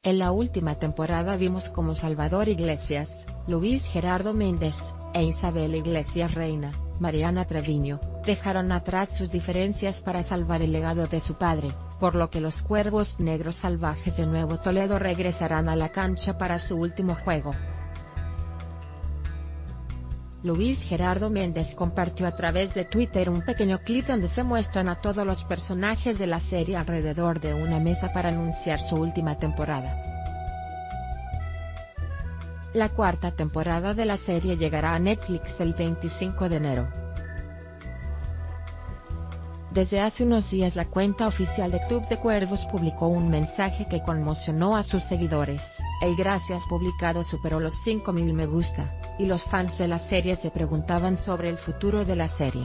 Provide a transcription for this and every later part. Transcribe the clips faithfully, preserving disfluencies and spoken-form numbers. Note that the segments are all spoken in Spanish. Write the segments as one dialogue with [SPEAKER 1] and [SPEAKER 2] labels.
[SPEAKER 1] En la última temporada vimos cómo Salvador Iglesias, Luis Gerardo Méndez, e Isabel Iglesias Reina, Mariana Treviño, dejaron atrás sus diferencias para salvar el legado de su padre, por lo que los Cuervos Negros Salvajes de Nuevo Toledo regresarán a la cancha para su último juego. Luis Gerardo Méndez compartió a través de Twitter un pequeño clip donde se muestran a todos los personajes de la serie alrededor de una mesa para anunciar su última temporada. La cuarta temporada de la serie llegará a Netflix el veinticinco de enero. Desde hace unos días la cuenta oficial de Club de Cuervos publicó un mensaje que conmocionó a sus seguidores. El gracias publicado superó los cinco mil me gusta, y los fans de la serie se preguntaban sobre el futuro de la serie.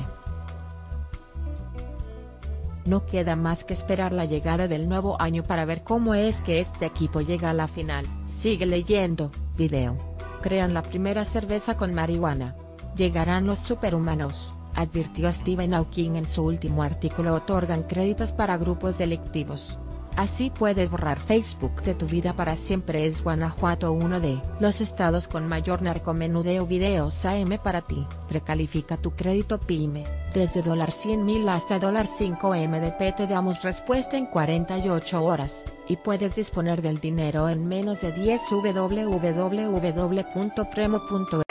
[SPEAKER 1] No queda más que esperar la llegada del nuevo año para ver cómo es que este equipo llega a la final. Sigue leyendo, video. Crean la primera cerveza con marihuana. Llegarán los superhumanos, advirtió Stephen Hawking en su último artículo. Otorgan créditos para grupos delictivos. Así puedes borrar Facebook de tu vida para siempre. Es Guanajuato uno de los estados con mayor narcomenudeo. Videos A M para ti. Precalifica tu crédito PYME, desde cien mil hasta cinco M D P. Te damos respuesta en cuarenta y ocho horas, y puedes disponer del dinero en menos de diez. w w w punto premo punto